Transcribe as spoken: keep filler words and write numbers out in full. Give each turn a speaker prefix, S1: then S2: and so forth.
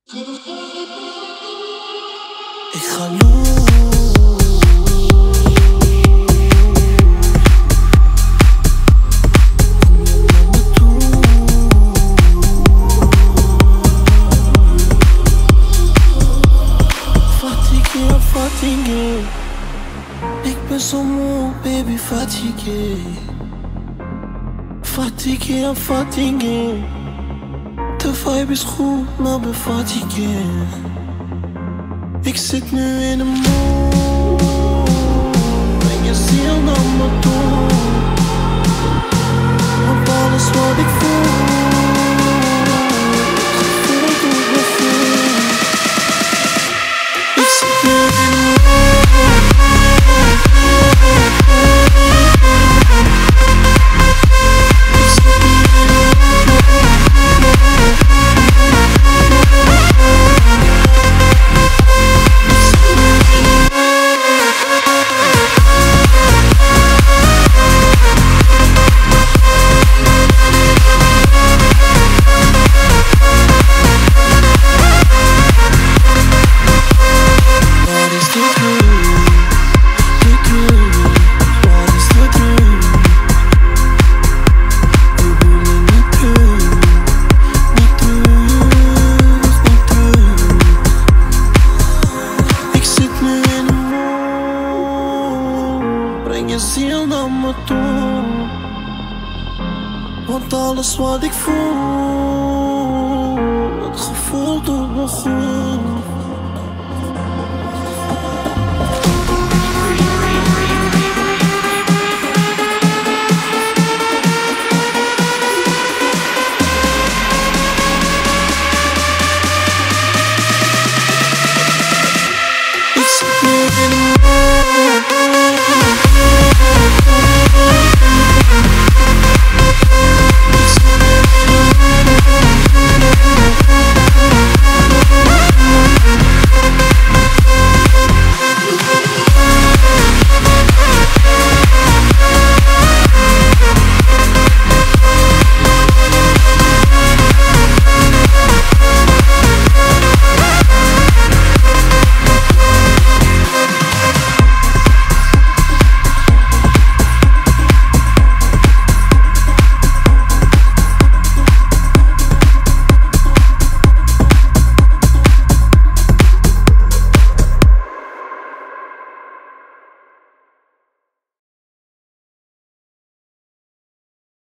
S1: Ik ga los. Fatigué, fatigué. Ik ben zo moe, baby, fatigué. Fatigué, fatigué. De vibe is goed, maar ben fatigué. Ik zit nu in een mood. Ben je ziel naar me toe? Want alles wat ik voel, het gevoel doet me veel. Ik zit nu in een ziel naar me toe. Want alles wat ik voel, het gevoel doet me goed.